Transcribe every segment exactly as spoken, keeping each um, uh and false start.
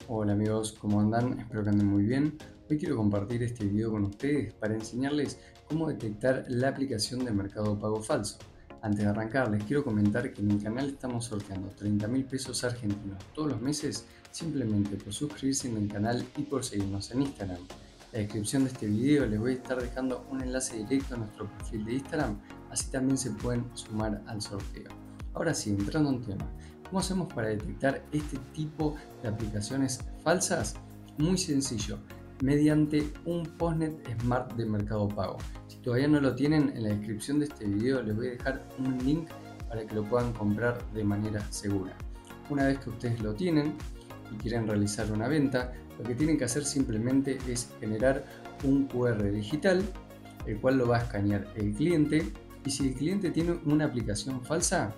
Hola amigos, ¿cómo andan? Espero que anden muy bien. Hoy quiero compartir este video con ustedes para enseñarles cómo detectar la aplicación de Mercado Pago falso. Antes de arrancar, les quiero comentar que en mi canal estamos sorteando treinta mil pesos argentinos todos los meses simplemente por suscribirse en el canal y por seguirnos en Instagram. En la descripción de este video les voy a estar dejando un enlace directo a nuestro perfil de Instagram, así también se pueden sumar al sorteo. Ahora sí, entrando en tema. ¿Cómo hacemos para detectar este tipo de aplicaciones falsas? Muy sencillo, mediante un postnet Smart de Mercado Pago. Si todavía no lo tienen, en la descripción de este video les voy a dejar un link para que lo puedan comprar de manera segura. Una vez que ustedes lo tienen y quieren realizar una venta, lo que tienen que hacer simplemente es generar un Q R digital, el cual lo va a escanear el cliente, y si el cliente tiene una aplicación falsa,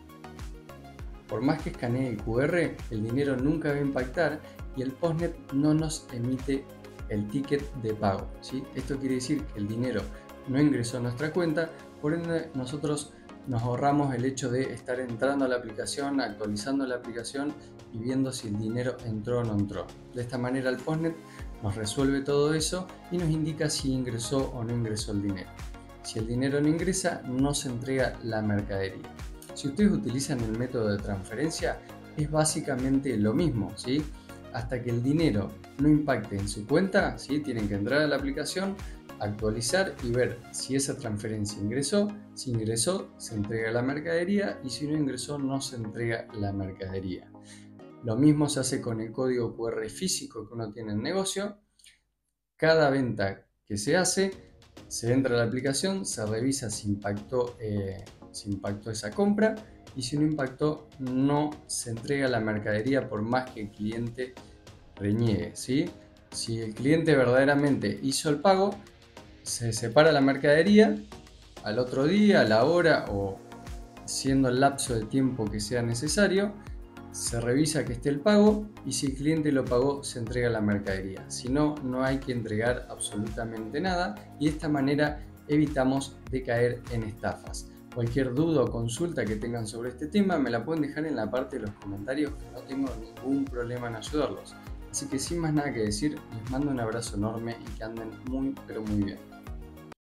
por más que escanee el Q R, el dinero nunca va a impactar y el postnet no nos emite el ticket de pago, ¿sí? Esto quiere decir que el dinero no ingresó a nuestra cuenta, por ende nosotros nos ahorramos el hecho de estar entrando a la aplicación, actualizando la aplicación y viendo si el dinero entró o no entró. De esta manera el postnet nos resuelve todo eso y nos indica si ingresó o no ingresó el dinero. Si el dinero no ingresa, no se entrega la mercadería. Si ustedes utilizan el método de transferencia, es básicamente lo mismo, ¿sí? Hasta que el dinero no impacte en su cuenta, ¿sí? Tienen que entrar a la aplicación, actualizar y ver si esa transferencia ingresó. Si ingresó, se entrega la mercadería, y si no ingresó, no se entrega la mercadería. Lo mismo se hace con el código Q R físico que uno tiene en el negocio. Cada venta que se hace, se entra a la aplicación, se revisa si impactó, eh, si impactó esa compra, y si no impactó, no se entrega la mercadería por más que el cliente reniegue, ¿sí? Si el cliente verdaderamente hizo el pago, se separa la mercadería al otro día, a la hora o siendo el lapso de tiempo que sea necesario. Se revisa que esté el pago y si el cliente lo pagó, se entrega la mercadería. Si no, no hay que entregar absolutamente nada, y de esta manera evitamos de caer en estafas. Cualquier duda o consulta que tengan sobre este tema me la pueden dejar en la parte de los comentarios, que no tengo ningún problema en ayudarlos. Así que sin más nada que decir, les mando un abrazo enorme y que anden muy pero muy bien.